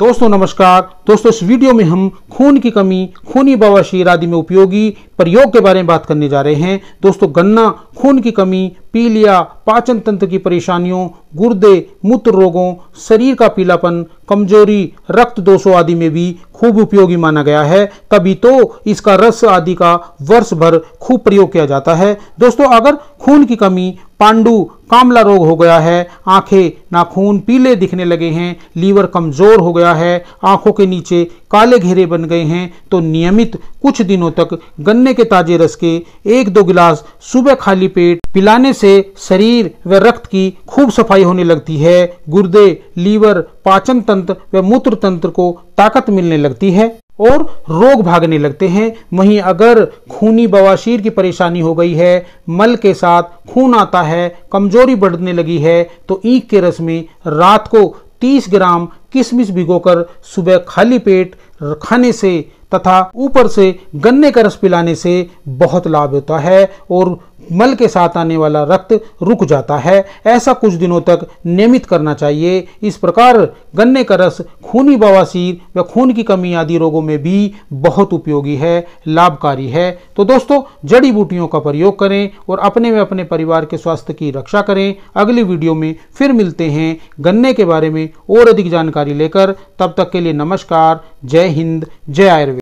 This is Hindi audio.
दोस्तों नमस्कार। दोस्तों इस वीडियो में हम खून की कमी, खूनी बवासीर आदि में उपयोगी प्रयोग के बारे में बात करने जा रहे हैं। दोस्तों गन्ना खून की कमी, पीलिया, पाचन तंत्र की परेशानियों, गुर्दे, मूत्र रोगों, शरीर का पीलापन, कमजोरी, रक्त दोषों आदि में भी खूब उपयोगी माना गया है। तभी तो इसका रस आदि का वर्ष भर खूब प्रयोग किया जाता है। दोस्तों अगर खून की कमी, पांडु, कामला रोग हो गया है, आंखें नाखून पीले दिखने लगे हैं, लीवर कमजोर हो गया है, आंखों के नीचे काले घेरे बन गए हैं, तो नियमित कुछ दिनों तक गन्ने के ताजे रस के 1-2 गिलास सुबह खाली पेट पिलाने से शरीर व रक्त की खूब सफाई होने लगती है। गुर्दे, लीवर, पाचन तंत्र व मूत्र तंत्र को ताकत मिलने लगती है और रोग भागने लगते हैं। वहीं अगर खूनी बवासीर की परेशानी हो गई है, मल के साथ खून आता है, कमजोरी बढ़ने लगी है, तो ईख के रस में रात को 30 ग्राम किशमिश भिगोकर सुबह खाली पेट खाने से तथा ऊपर से गन्ने का रस पिलाने से बहुत लाभ होता है और मल के साथ आने वाला रक्त रुक जाता है। ऐसा कुछ दिनों तक नियमित करना चाहिए। इस प्रकार गन्ने का रस खूनी बवासीर व खून की कमी आदि रोगों में भी बहुत उपयोगी है, लाभकारी है। तो दोस्तों जड़ी बूटियों का प्रयोग करें और अपने व अपने परिवार के स्वास्थ्य की रक्षा करें। अगली वीडियो में फिर मिलते हैं गन्ने के बारे में और अधिक जानकारी लेकर। तब तक के लिए नमस्कार। जय हिंद, जय आयुर्वेद।